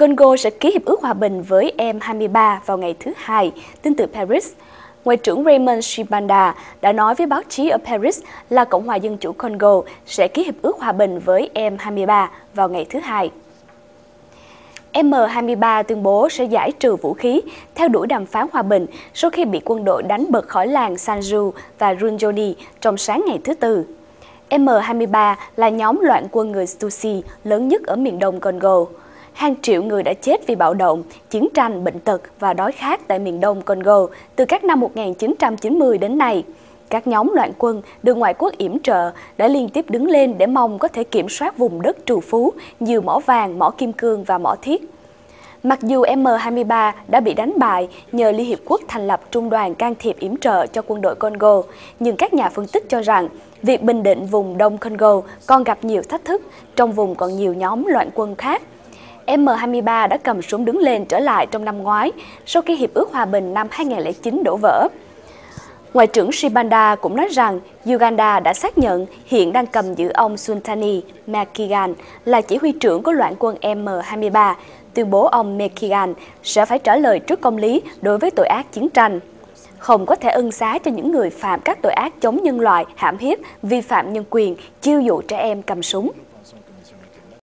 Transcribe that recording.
Congo sẽ ký hiệp ước hòa bình với M23 vào ngày thứ Hai, tin từ Paris. Ngoại trưởng Raymond Tshibanda đã nói với báo chí ở Paris là Cộng hòa Dân chủ Congo sẽ ký hiệp ước hòa bình với M23 vào ngày thứ Hai. M23 tuyên bố sẽ giải trừ vũ khí, theo đuổi đàm phán hòa bình sau khi bị quân đội đánh bật khỏi làng Sanju và Rwenzori trong sáng ngày thứ Tư. M23 là nhóm loạn quân người Tutsi lớn nhất ở miền đông Congo. Hàng triệu người đã chết vì bạo động, chiến tranh, bệnh tật và đói khát tại miền đông Congo từ các năm 1990 đến nay. Các nhóm loạn quân được ngoại quốc yểm trợ đã liên tiếp đứng lên để mong có thể kiểm soát vùng đất trù phú, nhiều mỏ vàng, mỏ kim cương và mỏ thiết. Mặc dù M23 đã bị đánh bại nhờ Liên Hiệp Quốc thành lập trung đoàn can thiệp yểm trợ cho quân đội Congo, nhưng các nhà phân tích cho rằng việc bình định vùng đông Congo còn gặp nhiều thách thức, trong vùng còn nhiều nhóm loạn quân khác. M23 đã cầm súng đứng lên trở lại trong năm ngoái, sau khi Hiệp ước Hòa bình năm 2009 đổ vỡ. Ngoại trưởng Tshibanda cũng nói rằng Uganda đã xác nhận hiện đang cầm giữ ông Sultani Makigan là chỉ huy trưởng của loạn quân M23, tuyên bố ông Makigan sẽ phải trả lời trước công lý đối với tội ác chiến tranh. Không có thể ân xá cho những người phạm các tội ác chống nhân loại, hãm hiếp, vi phạm nhân quyền, chiêu dụ trẻ em cầm súng.